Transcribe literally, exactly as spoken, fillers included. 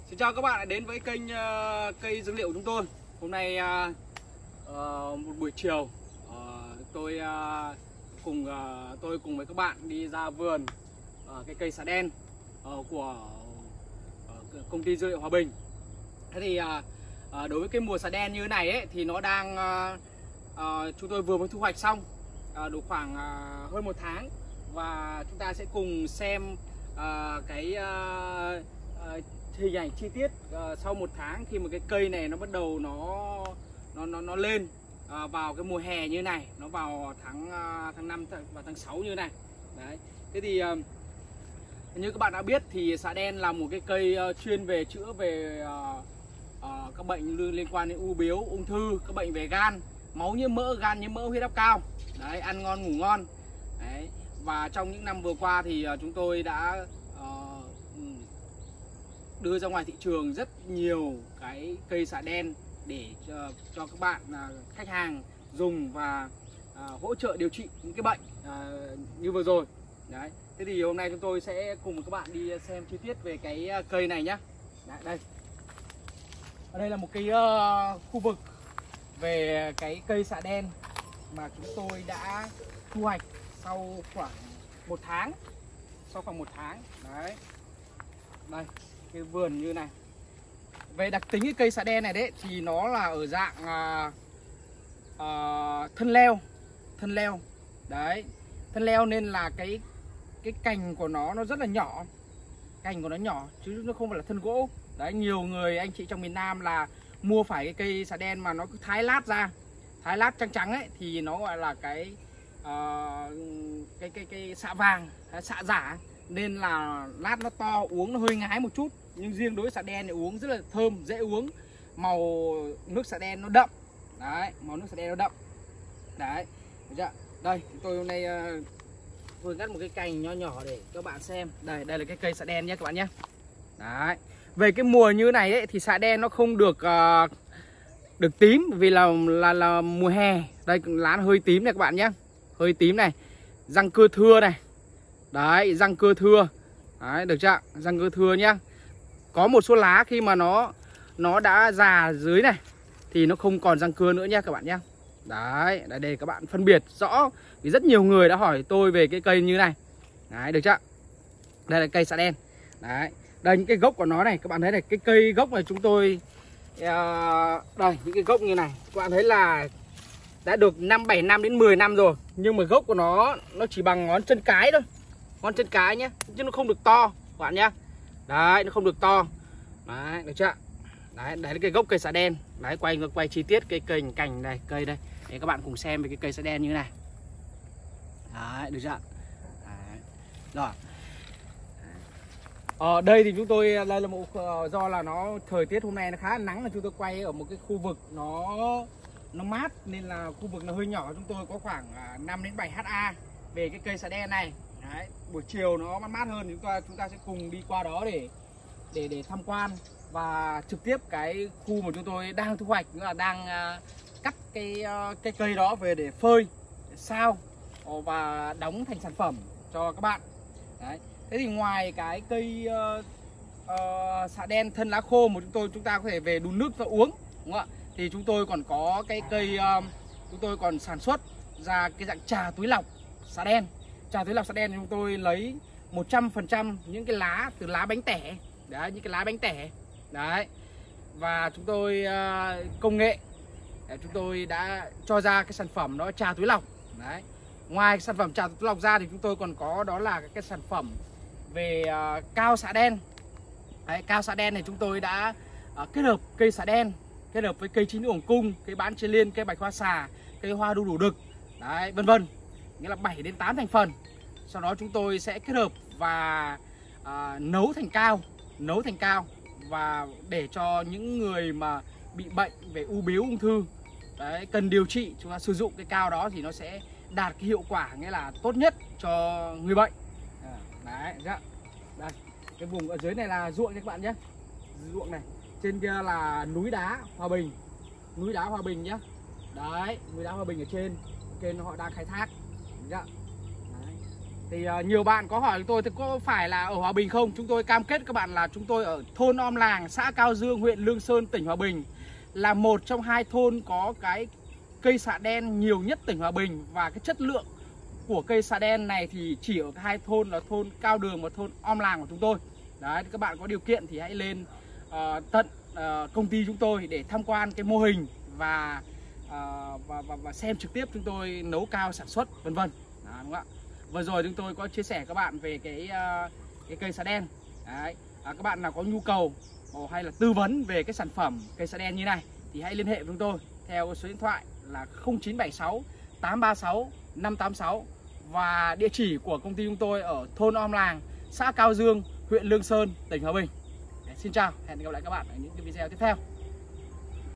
Xin chào các bạn đã đến với kênh uh, cây dược liệu của chúng tôi. Hôm nay uh, uh, một buổi chiều uh, tôi uh, cùng uh, tôi cùng với các bạn đi ra vườn uh, cái cây xạ đen uh, của uh, công ty dược liệu Hòa Bình. Thế thì uh, uh, đối với cái mùa xạ đen như thế này ấy, thì nó đang uh, uh, chúng tôi vừa mới thu hoạch xong uh, được khoảng uh, hơn một tháng, và chúng ta sẽ cùng xem uh, cái uh, uh, hình ảnh chi tiết uh, sau một tháng khi mà cái cây này nó bắt đầu nó nó nó nó lên uh, vào cái mùa hè như này, nó vào tháng uh, tháng năm và tháng sáu như này. Đấy. Thế thì uh, như các bạn đã biết thì xạ đen là một cái cây uh, chuyên về chữa về uh, uh, các bệnh liên quan đến u bướu, ung thư, các bệnh về gan, máu nhiễm mỡ, gan nhiễm mỡ, huyết áp cao. Đấy, ăn ngon ngủ ngon. Đấy. Và trong những năm vừa qua thì uh, chúng tôi đã đưa ra ngoài thị trường rất nhiều cái cây xạ đen để cho, cho các bạn à, khách hàng dùng và à, hỗ trợ điều trị những cái bệnh à, như vừa rồi. Đấy. Thế thì hôm nay chúng tôi sẽ cùng với các bạn đi xem chi tiết về cái cây này nhé. Đấy, đây. Ở đây là một cái uh, khu vực về cái cây xạ đen mà chúng tôi đã thu hoạch sau khoảng một tháng. Sau khoảng một tháng. Đấy. Đây. Cái vườn như này. Về đặc tính cái cây xạ đen này đấy thì nó là ở dạng à, à, thân leo, thân leo. Đấy, thân leo nên là cái cái cành của nó nó rất là nhỏ. Cành của nó nhỏ chứ nó không phải là thân gỗ. Đấy, nhiều người anh chị trong miền Nam là mua phải cái cây xạ đen mà nó cứ thái lát ra, thái lát trắng trắng ấy thì nó gọi là cái uh, cái cái cái xạ vàng, xạ giả. Nên là lát nó to, uống nó hơi ngái một chút. Nhưng riêng đối với xạ đen thì uống rất là thơm, dễ uống. Màu nước xạ đen nó đậm. Đấy, màu nước xạ đen nó đậm. Đấy, được chưa? Đây, chúng tôi hôm nay uh, vừa ngắt một cái cành nho nhỏ để các bạn xem. Đây, đây là cái cây xạ đen nhé các bạn nhé. Đấy, về cái mùa như này ấy, thì xạ đen nó không được uh, được tím vì là, là là mùa hè. Đây, lá nó hơi tím này các bạn nhé. Hơi tím này. Răng cưa thưa này. Đấy, răng cưa thưa. Đấy, được chưa? Răng cưa thưa nhá. Có một số lá khi mà nó nó đã già dưới này thì nó không còn răng cưa nữa nhá các bạn nhá. Đấy, đây để các bạn phân biệt rõ. Vì rất nhiều người đã hỏi tôi về cái cây như này. Đấy, được chưa? Đây là cây xạ đen. Đấy, đây những cái gốc của nó này, các bạn thấy này, cái cây gốc này chúng tôi uh, đây, những cái gốc như này, các bạn thấy là đã được năm bảy năm đến mười năm rồi, nhưng mà gốc của nó nó chỉ bằng ngón chân cái thôi. Ngón chân cái nhé, chứ nó không được to các bạn nhé. Đấy, nó không được to. Đấy, được chưa? Đấy, đấy là cái gốc cây xạ đen. Đấy, quay quay chi tiết cái cành cành này, cây đây để các bạn cùng xem về cái cây xạ đen như thế này. Đấy, được chưa? Đấy. Rồi. Ở đây thì chúng tôi, đây là một do là nó thời tiết hôm nay nó khá là nắng, là chúng tôi quay ở một cái khu vực nó nó mát, nên là khu vực nó hơi nhỏ. Chúng tôi có khoảng năm đến bảy héc ta về cái cây xạ đen này. Đấy, buổi chiều nó mát mát hơn, chúng ta chúng ta sẽ cùng đi qua đó để để để tham quan và trực tiếp cái khu mà chúng tôi đang thu hoạch, nữa là đang uh, cắt cái uh, cái cây đó về để phơi, để sao và đóng thành sản phẩm cho các bạn. Đấy. Thế thì ngoài cái cây uh, uh, xạ đen thân lá khô mà chúng tôi chúng ta có thể về đun nước cho uống, đúng không ạ? Thì chúng tôi còn có cái cây uh, chúng tôi còn sản xuất ra cái dạng trà túi lọc xạ đen. Trà túi lọc xạ đen chúng tôi lấy một trăm phần trăm những cái lá từ lá bánh tẻ. Đấy, những cái lá bánh tẻ. Đấy. Và chúng tôi uh, công nghệ để chúng tôi đã cho ra cái sản phẩm đó, trà túi lọc. Đấy. Ngoài sản phẩm trà túi lọc ra thì chúng tôi còn có đó là cái sản phẩm về uh, cao xạ đen. Đấy, cao xạ đen này chúng tôi đã uh, kết hợp cây xạ đen kết hợp với cây chín uổng cung, cây bán trên liên, cây bạch hoa xà, cây hoa đu đủ đực. Đấy, vân vân. Nghĩa là bảy đến tám thành phần. Sau đó chúng tôi sẽ kết hợp và à, nấu thành cao, nấu thành cao và để cho những người mà bị bệnh về u bướu, ung thư, đấy, cần điều trị, chúng ta sử dụng cái cao đó thì nó sẽ đạt cái hiệu quả nghĩa là tốt nhất cho người bệnh. À, đấy, dạ. Đây, cái vùng ở dưới này là ruộng nha các bạn nhé. Ruộng này, trên kia là núi đá Hòa Bình, núi đá Hòa Bình nhé. Đấy, núi đá Hòa Bình ở trên, trên họ đang khai thác. Đấy. Thì uh, nhiều bạn có hỏi chúng tôi thì có phải là ở Hòa Bình không? Chúng tôi cam kết các bạn là chúng tôi ở thôn Om Làng, xã Cao Dương, huyện Lương Sơn, tỉnh Hòa Bình, là một trong hai thôn có cái cây xạ đen nhiều nhất tỉnh Hòa Bình. Và cái chất lượng của cây xạ đen này thì chỉ ở hai thôn là thôn Cao Đường và thôn Om Làng của chúng tôi. Đấy, các bạn có điều kiện thì hãy lên uh, tận uh, công ty chúng tôi để tham quan cái mô hình và, uh, và, và, và xem trực tiếp chúng tôi nấu cao sản xuất vân vân. Đúng không ạ? Vừa rồi chúng tôi có chia sẻ các bạn về cái uh, cái cây xạ đen. Đấy, à, các bạn nào có nhu cầu hay là tư vấn về cái sản phẩm cây xạ đen như này thì hãy liên hệ với chúng tôi theo số điện thoại là không chín bảy sáu tám ba sáu năm tám sáu và địa chỉ của công ty chúng tôi ở thôn Om Làng, xã Cao Dương, huyện Lương Sơn, tỉnh Hòa Bình. Xin chào, hẹn gặp lại các bạn ở những cái video tiếp theo.